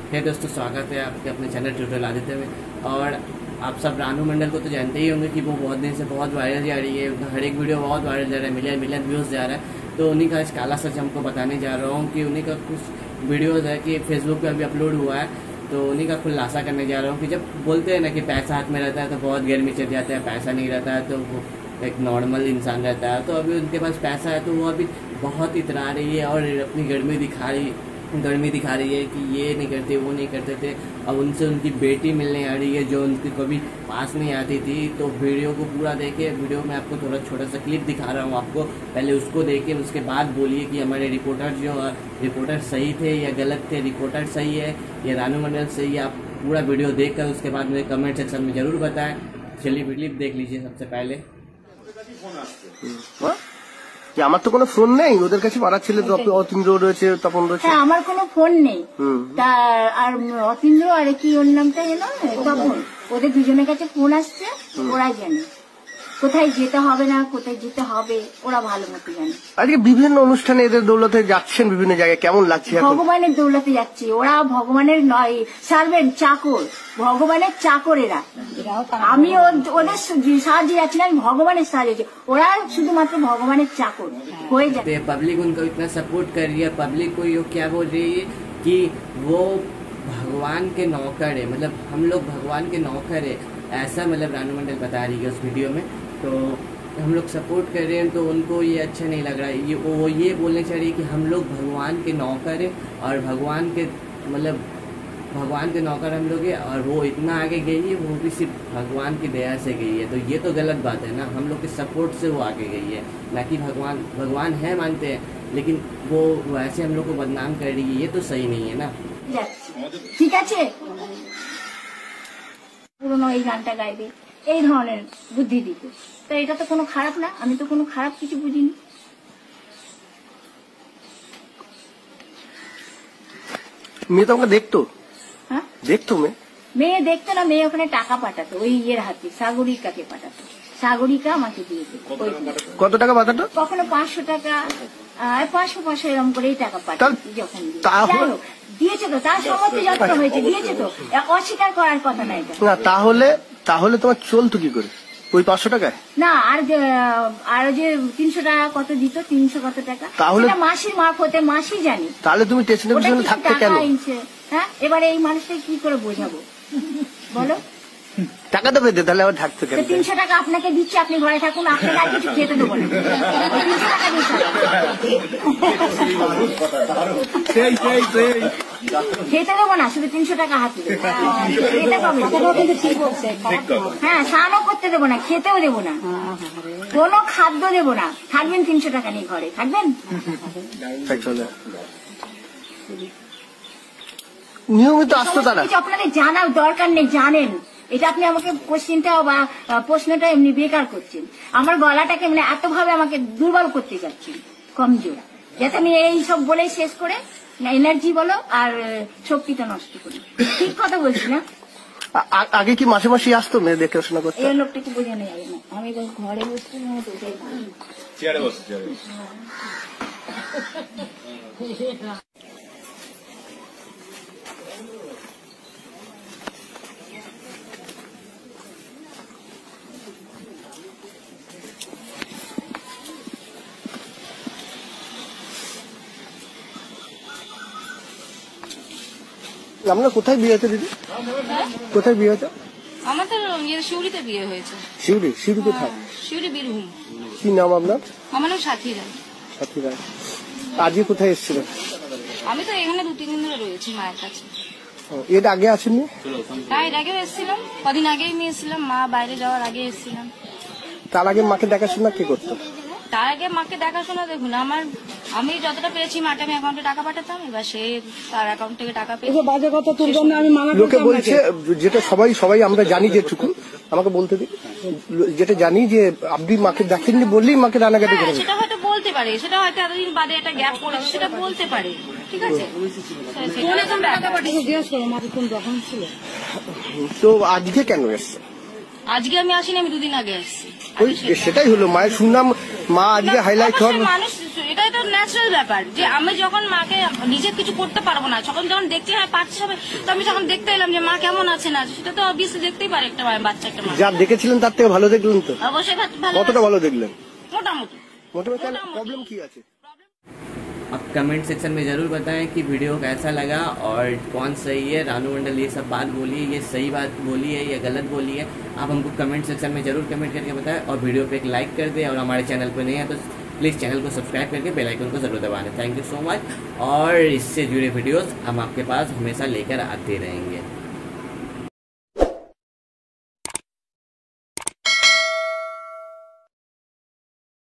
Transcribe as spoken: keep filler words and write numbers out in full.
है दोस्तों, स्वागत है आपके अपने चैनल ट्यूटोरियल आदित्य में। और आप सब रानू मंडल को तो जानते ही होंगे कि वो बहुत दिन से बहुत वायरल जा रही है, हर एक वीडियो बहुत वायरल जा रहा है, मिलियन मिलियन व्यूज़ जा रहा है। तो उन्हीं का काला सच हमको बताने जा रहा हूँ कि उन्हीं का कुछ वीडियोज़ है कि फेसबुक पर अभी अपलोड हुआ है, तो उन्हीं का खुलासा करने जा रहा हूँ कि जब बोलते हैं ना कि पैसा हाथ में रहता है तो बहुत गर्मी चढ़ जाता है, पैसा नहीं रहता है तो वो एक नॉर्मल इंसान रहता है। तो अभी उनके पास पैसा है तो वो अभी बहुत इतरा रही है और अपनी गर्मी दिखा रही गर्मी दिखा रही है कि ये नहीं करते वो नहीं करते थे। अब उनसे उनकी बेटी मिलने आ रही है जो उनकी कभी पास नहीं आती थी। तो वीडियो को पूरा देखिए, वीडियो में आपको थोड़ा छोटा सा क्लिप दिखा रहा हूँ आपको, पहले उसको देखिए, उसके बाद बोलिए कि हमारे रिपोर्टर जो रिपोर्टर सही थे या गलत थे, रिपोर्टर सही है या रानू मंडल सही है। आप पूरा वीडियो देख कर उसके बाद मुझे कमेंट सेक्शन में जरूर बताएं। चलिए क्लिप देख लीजिए सबसे पहले। আমার তো কোনো ফোন নেই, ওদের কাছে পাড়ার ছেলে অতীন্দ্র রয়েছে, তপন রয়েছে। হ্যাঁ, আমার কোনো ফোন নেই। তা আর অতীন্দ্র আর কি ওর নামটা জানো, তপন, ওদের দুজনের কাছে ফোন আসছে, ওরাই জানে কোথায় যেতে হবে না কোথায় যেতে হবে, ওরা ভালো মতো জানে। আজকে বিভিন্ন অনুষ্ঠানে এদের দৌলতে যাচ্ছেন বিভিন্ন জায়গায়, কেমন লাগছে? ভগবানের দৌলতে যাচ্ছে ওরা, ভগবানের নয়, সার্ভেন্ট, চাকর, ভগবানের চাকর এরা। আমি ওদের সাহায্যে যাচ্ছি না, আমি ভগবানের সাহায্যে, ওরা শুধুমাত্র ভগবানের চাকর হয়ে যায়। पब्लिक उनको इतना सपोर्ट कर रही है, पब्लिक को ये क्या बोल रही है कि वो भगवान के नौकर है, मतलब हम लोग भगवान के नौकर है, ऐसा मतलब रानू मंडल बता रही है उस वीडियो में। तो हम लोग सपोर्ट कर रहे हैं तो उनको ये अच्छा नहीं लग रहा है। ये वो ये बोलने चाह रही है कि हम लोग भगवान के नौकर हैं और भगवान के मतलब भगवान के नौकर हम लोग हैं। और वो इतना आगे गई है, वो भी सिर्फ भगवान की दया से गई है। तो ये तो गलत बात है ना, हम लोग के सपोर्ट से वो आगे गई है, ना कि भगवान भगवान है मानते हैं लेकिन वो वैसे हम लोग को बदनाम कर रही है, ये तो सही नहीं है ना। ঠিক আছে, পুরোনো এই গানটা গাইবে, এই ধরনের বুদ্ধি দিতে, তো এটা তো কোনো খারাপ না, আমি তো কোনো খারাপ কিছু বুঝিনি। মেয়ে তো আমাকে দেখতো, হ্যাঁ দেখতো মেয়ে মেয়ে দেখতো না, মেয়ে ওখানে টাকা পাঠাতো, ওই ইয়ের হাতে সাগরিকাকে পাঠাতো, সাগরিকা আমাকে দিয়েছে। কত টাকা পাঠাতো? কখনো পাঁচশো টাকা, পাঁচশো পাঁচশো এরকম করেই টাকা পাঠাতো যখন দিয়েছে। তো তার সম্মতি যত্ন হয়েছে, দিয়েছে তো, অস্বীকার করার কথা না এটা। না তাহলে তাহলে তোমার চলতো কি করে ওই পাঁচশো টাকায়? না আর আর যে তিনশো টাকা কত দিত, তিনশো কত টাকা, তাহলে মাসির মারফতে মাসি জানি। তাহলে তুমি টেনশনে পিছনে থাকতে কেন? হ্যাঁ, এবারে এই মানুষটাকে কি করে বোঝাবো বলো? টাকা তো পেতে, তাহলে আবার থাকতো কেন? তিনশো টাকা আপনাকে দিচ্ছে, আপনি ঘরে থাকুন, আপনাকে আর কিছু খেতে দেবো না, তিনশো টাকা দিচ্ছে, খেতে দেবো না, শুধু তিনশো টাকা হাতে দেবো। হ্যাঁ, স্নানও করতে দেবো না, খেতেও দেবো না, কোনো খাদ্য দেবো না, থাকবেন তিনশো টাকা নিয়ে ঘরে থাকবেন। নিয়মিত আসতো তারা, আপনাদের জানার দরকার নেই, জানেন এটা। আপনি আমাকে কোশ্চেনটা বা প্রশ্নটা এমনি বেকার করছেন, আমার গলাটাকে মানে এত ভাবে আমাকে দুর্বল করতে যাচ্ছেন, কমজোর, যাতে আমি এই সব বলে শেষ করে এনার্জি বলো আর শক্তিটা নষ্ট করি। ঠিক কথা বলছি না? আগে কি মাসে মাসে আসতো মেয়ে দেখাশোনা করতে? এই লোকটাকে বোঝানো যাবে না, আমি ঘরে বসতে চেয়ারে বসতে আপনার কোথায় বিয়ে হয়েছে দিদি? কোথায় বিয়ে হয়েছে? আমাদের শিউরিতে বিয়ে হয়েছে। শিউরি? শিউরি কোথায়? শিউরি বীরভূম। কি নাম আপনার? আমার নাম সাথী রায়। সাথী রায়। আজকে কোথায় এসেছিলেন? আমি তো এখানে দু তিন দিন ধরে রয়েছি মায়ের কাছে। এর আগে আসেননি? হ্যাঁ, এর আগেও এসেছিলাম, কদিন আগেই নিয়ে এসেছিলাম, মা বাইরে যাওয়ার আগে এসেছিলাম। তার আগে মাকে দেখাশোনা কে করতো? তার আগে মাকে দেখাশোনা দেখুন, আমার আমি যতটা পেয়েছি মাকে আমি অ্যাকাউন্টে টাকা পাঠাতাম, এবার সে তার অ্যাকাউন্ট থেকে টাকা পেয়েছে। বাজে কথা তুলবেন না, আমি মানা লোকে বলছে, যেটা সবাই সবাই আমরা জানি যেটুকু, আমাকে বলতে দিই, যেটা জানি যে আপনি মাকে দেখেননি বললেই মাকে রানাঘাটে করে। সেটা হয়তো বলতে পারে, সেটা হয়তো এতদিন বাদে একটা গ্যাপ পড়েছে, সেটা বলতে পারে, ঠিক আছে। তো আজকে কেন এসছে? আজকে আমি আসিনি, আমি দুদিন আগে আসছি। সেটাই হলো মায়ের সুনাম, মা আজকে হাইলাইট হওয়ার মানুষ, এটাই তো ন্যাচারাল ব্যাপার যে আমি যখন মাকে নিজে কিছু করতে পারবো না, তখন যখন দেখতে হয় পারছে সবাই, তো আমি যখন দেখতে এলাম যে মা কেমন আছে না, সেটা তো অবভিয়াসলি দেখতেই পারে একটা বাচ্চা একটা মা। যা দেখেছিলেন তার থেকে ভালো দেখলেন তো? অবশ্যই ভালো। কতটা ভালো দেখলেন? মোটামুটি। মোটামুটি প্রবলেম কি আছে? आप कमेंट सेक्शन में ज़रूर बताएं कि वीडियो कैसा लगा और कौन सही है, रानू मंडल ये सब बात बोली है, ये सही बात बोली है या गलत बोली है, आप हमको कमेंट सेक्शन में ज़रूर कमेंट करके बताएं। और वीडियो पे एक लाइक कर दें और हमारे चैनल पर नहीं है तो प्लीज़ चैनल को सब्सक्राइब करके बेल आइकन को ज़रूर दबा दें। Thank you so much. और इससे जुड़े वीडियोज़ हम आपके पास हमेशा लेकर आते रहेंगे।